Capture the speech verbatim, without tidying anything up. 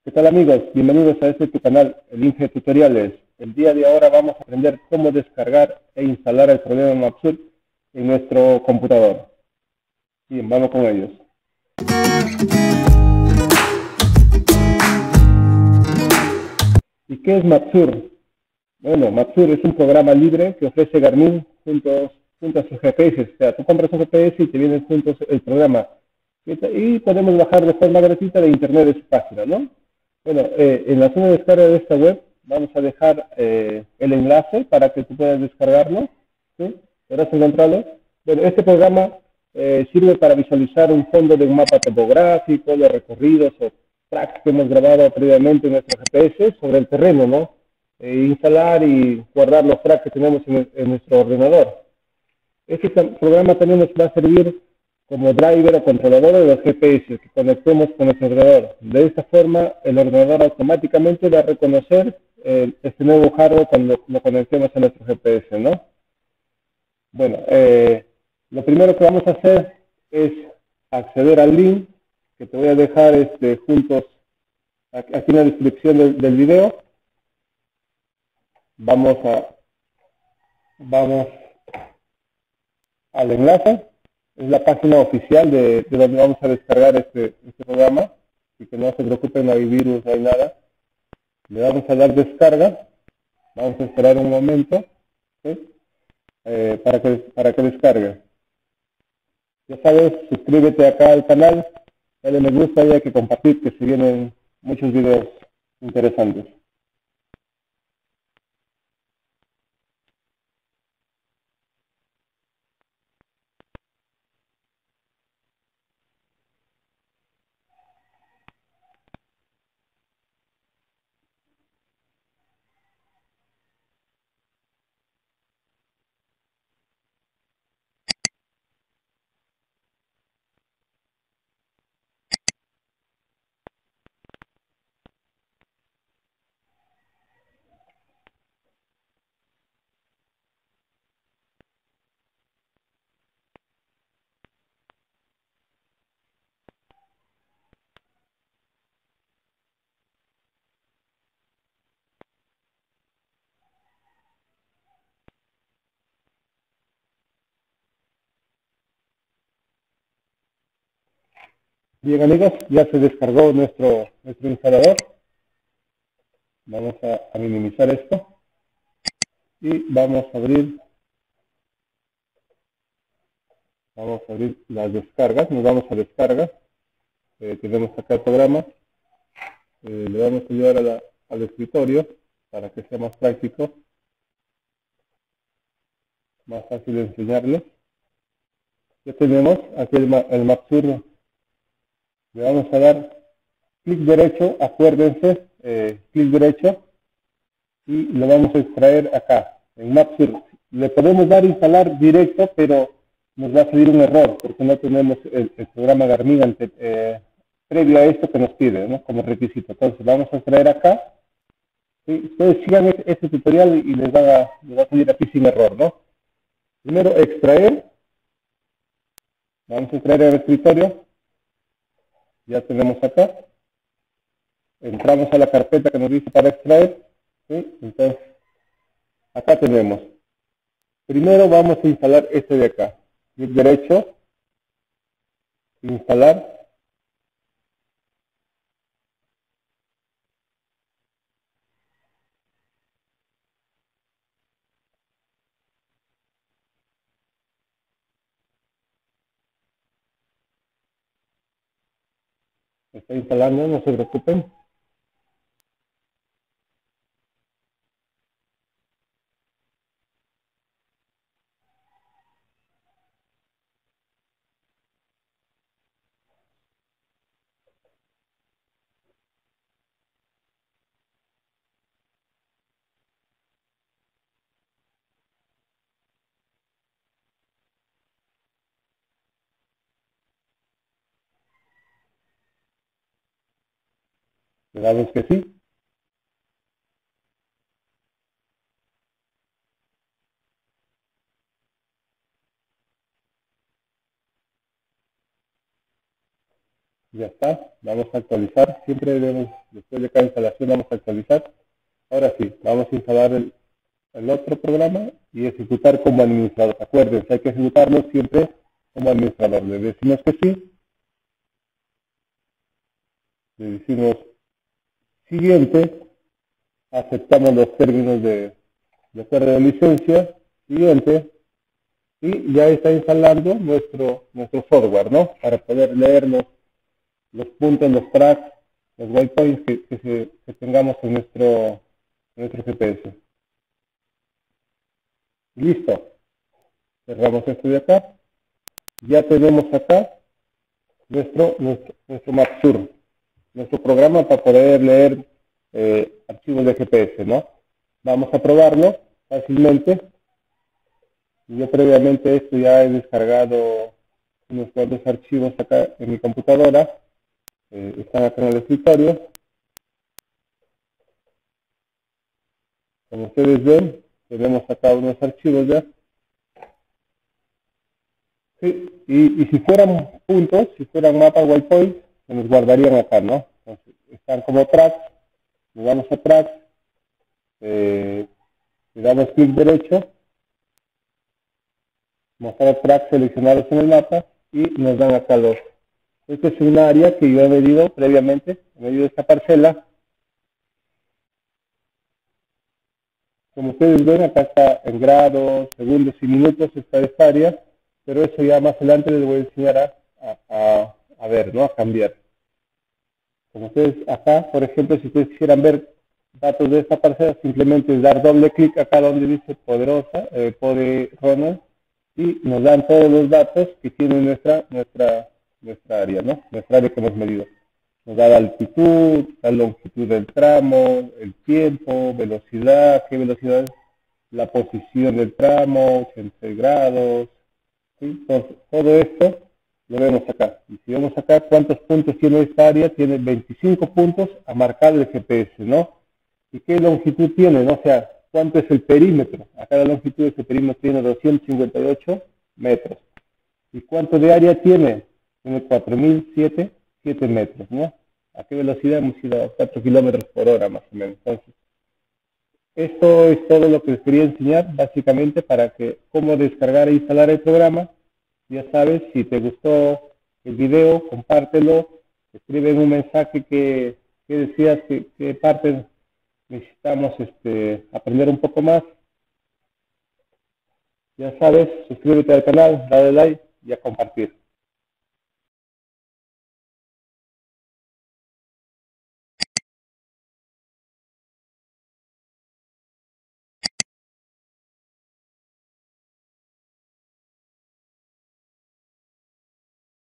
¿Qué tal amigos? Bienvenidos a este tu canal, el Inge Tutoriales. El día de ahora vamos a aprender cómo descargar e instalar el programa Mapsur en nuestro computador. Bien, vamos con ellos. ¿Y qué es Mapsur? Bueno, Mapsur es un programa libre que ofrece Garmin junto, junto a sus G P S. O sea, tú compras un G P S y te vienen juntos el programa. Y podemos bajar de forma gratuita de internet de su página, ¿no? Bueno, eh, en la zona de descarga de esta web vamos a dejar eh, el enlace para que tú puedas descargarlo. ¿Sí? ¿Podrás encontrarlo? Bueno, este programa eh, sirve para visualizar un fondo de un mapa topográfico, los recorridos o tracks que hemos grabado previamente en nuestro G P S sobre el terreno, ¿no? E instalar y guardar los tracks que tenemos en, en nuestro ordenador. Este programa también nos va a servir como driver o controlador de los G P S que conectemos con nuestro ordenador. De esta forma, el ordenador automáticamente va a reconocer eh, este nuevo hardware cuando lo conectemos a nuestro G P S, ¿no? Bueno, eh, lo primero que vamos a hacer es acceder al link que te voy a dejar este, juntos aquí en la descripción del, del video. Vamos a vamos al enlace. Es la página oficial de, de donde vamos a descargar este, este programa. Así que no se preocupen, no hay virus, no hay nada. Le vamos a dar descarga. Vamos a esperar un momento, ¿sí? eh, para, que, para que descargue. Ya sabes, suscríbete acá al canal, dale me gusta y hay que compartir, que se vienen muchos videos interesantes. Bien amigos, ya se descargó nuestro, nuestro instalador. Vamos a, a minimizar esto y vamos a abrir vamos a abrir las descargas. Nos vamos a descargas. Eh, tenemos acá el programa. Eh, le vamos a llevar a la, al escritorio para que sea más práctico, más fácil de enseñarles. Ya tenemos aquí el, el Mapsur. Le vamos a dar clic derecho, acuérdense, eh, clic derecho, y lo vamos a extraer acá, en Mapsur. Le podemos dar instalar directo, pero nos va a salir un error, porque no tenemos el, el programa Garmin ante, eh, previo a esto que nos pide, ¿no? Como requisito. Entonces vamos a extraer acá. ¿Sí? Ustedes sigan este, este tutorial y les va, a, les va a salir aquí sin error, ¿no? Primero extraer. Vamos a extraer el escritorio. Ya tenemos acá. Entramos a la carpeta que nos dice para extraer. ¿Sí? Entonces, acá tenemos. Primero vamos a instalar este de acá. Clic derecho. Instalar. Está instalando, no se preocupen. Le damos que sí. Ya está, vamos a actualizar, siempre debemos, después de cada instalación vamos a actualizar. Ahora sí, vamos a instalar el, el otro programa y ejecutar como administrador. Acuérdense, hay que ejecutarlo siempre como administrador. Le decimos que sí, le decimos siguiente, aceptamos los términos de, de acuerdo de licencia, siguiente, y ya está instalando nuestro, nuestro software, ¿no? Para poder leer los, los puntos, los tracks, los waypoints que, que, se, que tengamos en nuestro, en nuestro G P S. Listo. Cerramos esto de acá. Ya tenemos acá nuestro, nuestro, nuestro MapSur, nuestro programa para poder leer eh, archivos de G P S, ¿no? Vamos a probarlo fácilmente. Yo previamente esto ya he descargado unos cuantos archivos acá en mi computadora. Eh, están acá en el escritorio. Como ustedes ven, tenemos acá unos archivos ya. Sí, y, y si fueran puntos, si fueran mapas waypoints, se nos guardarían acá, ¿no? Entonces, están como tracks, le damos a tracks, eh, le damos clic derecho, mostrar tracks seleccionados en el mapa y nos dan acá los. Esta es un área que yo he medido previamente, he medido esta parcela. Como ustedes ven, acá está en grados, segundos y minutos está esta área, pero eso ya más adelante les voy a enseñar a, a, a, a ver, ¿no? A cambiar. Como ustedes acá, por ejemplo, si ustedes quisieran ver datos de esta parcela, simplemente es dar doble clic acá donde dice Poderosa, eh, Poderosa, y nos dan todos los datos que tiene nuestra, nuestra, nuestra área, ¿no? Nuestra área que hemos medido. Nos da la altitud, la longitud del tramo, el tiempo, velocidad, qué velocidad, la posición del tramo, ochenta grados, ¿sí? Entonces, todo esto lo vemos acá. Y si vemos acá cuántos puntos tiene esta área, tiene veinticinco puntos a marcar el G P S, ¿no? ¿Y qué longitud tiene? ¿No? O sea, ¿cuánto es el perímetro? Acá la longitud de este perímetro tiene doscientos cincuenta y ocho metros. ¿Y cuánto de área tiene? Tiene cuatro mil siete metros, ¿no? ¿A qué velocidad hemos ido? A cuatro kilómetros por hora, más o menos. Entonces, esto es todo lo que les quería enseñar, básicamente, para que cómo descargar e instalar el programa. Ya sabes, si te gustó el video, compártelo, escribe un mensaje que, que decías que, que parte necesitamos este, aprender un poco más. Ya sabes, suscríbete al canal, dale like y a compartir.